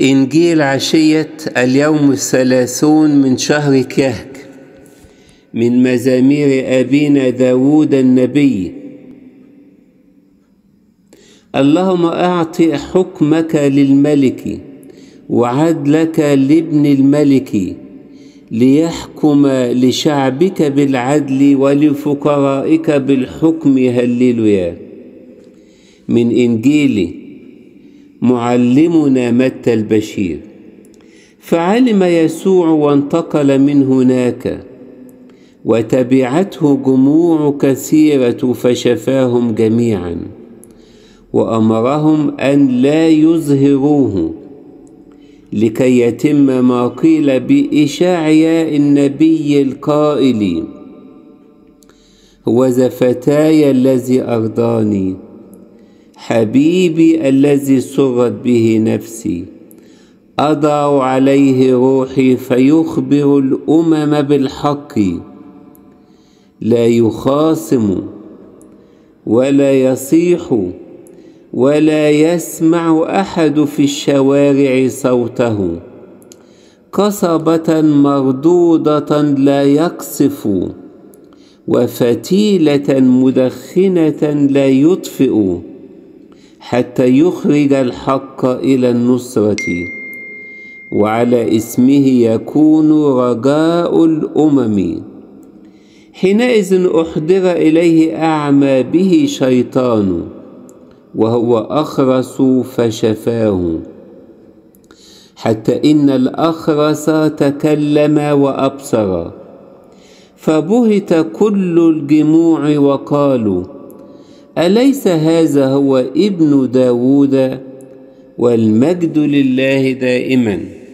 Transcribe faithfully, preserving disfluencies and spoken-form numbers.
إنجيل عشية اليوم الثلاثون من شهر كهك من مزامير أبينا داود النبي. اللهم أعط حكمك للملك وعدلك لابن الملك، ليحكم لشعبك بالعدل ولفقرائك بالحكم. هللويا. من إنجيل معلمنا متى البشير. فعلم يسوع وانتقل من هناك، وتبعته جموع كثيرة فشفاهم جميعا، وأمرهم أن لا يظهروه، لكي يتم ما قيل بإشعياء النبي القائل: هوذا فتاي الذي أرضاني، حبيبي الذي سرت به نفسي، أضع عليه روحي فيخبر الأمم بالحق، لا يخاصم ولا يصيح ولا يسمع أحد في الشوارع صوته، قصبة مردودة لا يقصف، وفتيلة مدخنة لا يطفئ، حتى يخرج الحق إلى النصرة، وعلى اسمه يكون رجاء الأمم. حينئذ أحضر إليه أعمى به شيطان، وهو أخرس فشفاه، حتى إن الأخرس تكلم وأبصر. فبهت كل الجموع وقالوا: أليس هذا هو ابن داود؟ والمجد لله دائما.